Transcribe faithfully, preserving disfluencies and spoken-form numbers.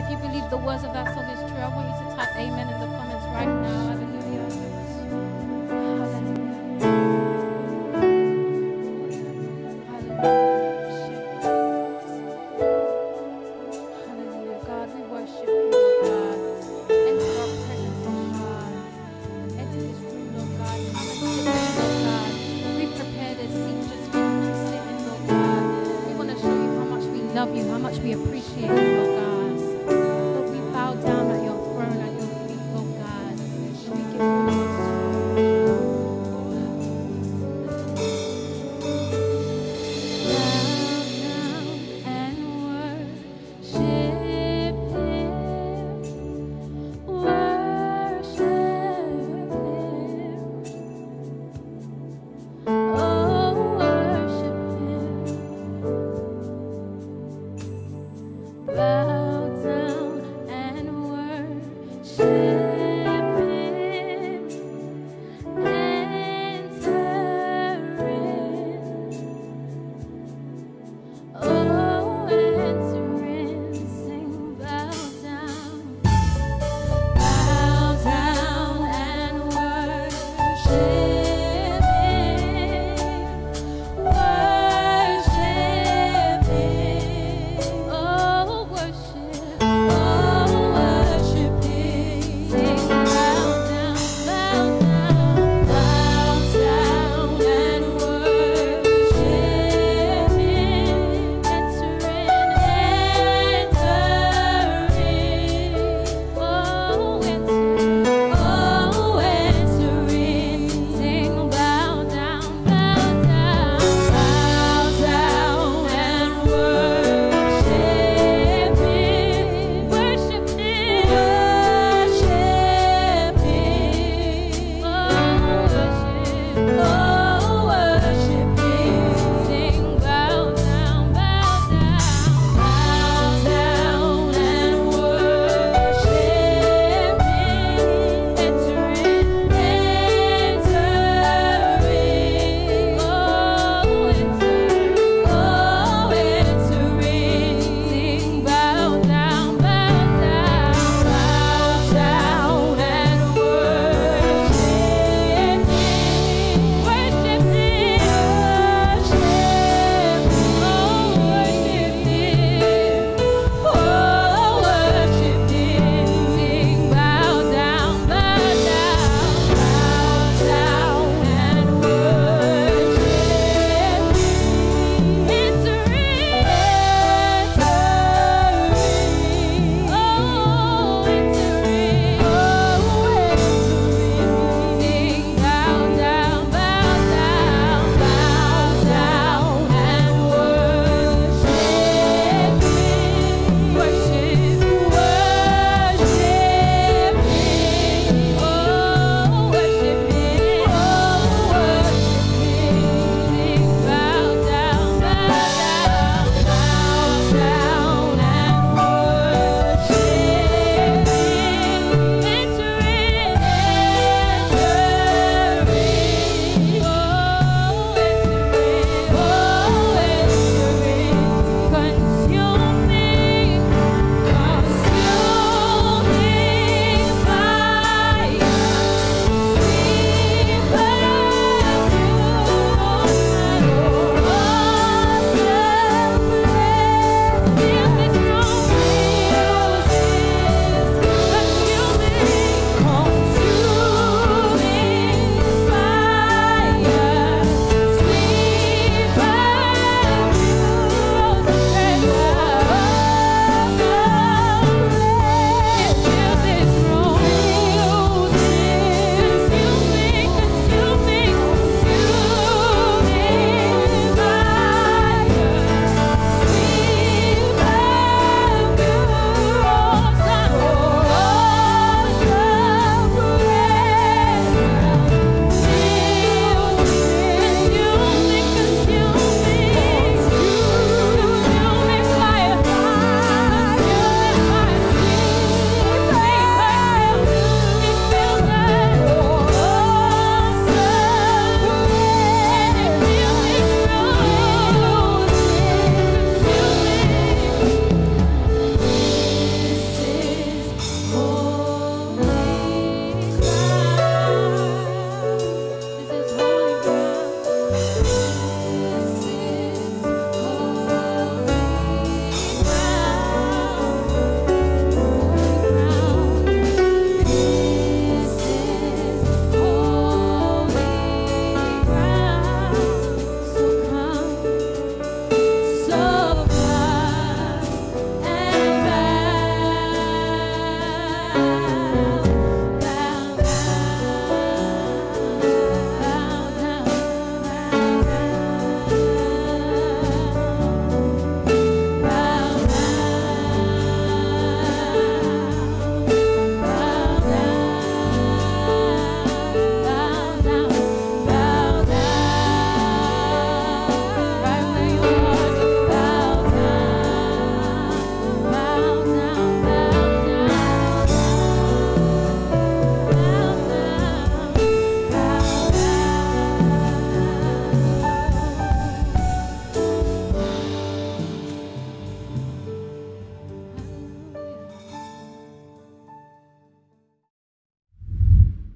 If you believe the words of that song is true, I want you to type amen in the comments right now. Hallelujah. Hallelujah. Hallelujah. God, we worship you, Lord God. Enter our presence, Lord God. Enter this room, Lord God. Come and sit in, Lord God. We prepared a seat just for you to sit in, Lord God. We want to show you how much we love you, how much we appreciate you, Lord God. Lord, we bow down at your throne, at your feet, Lord God. We give all of us to you. Bow down and worship.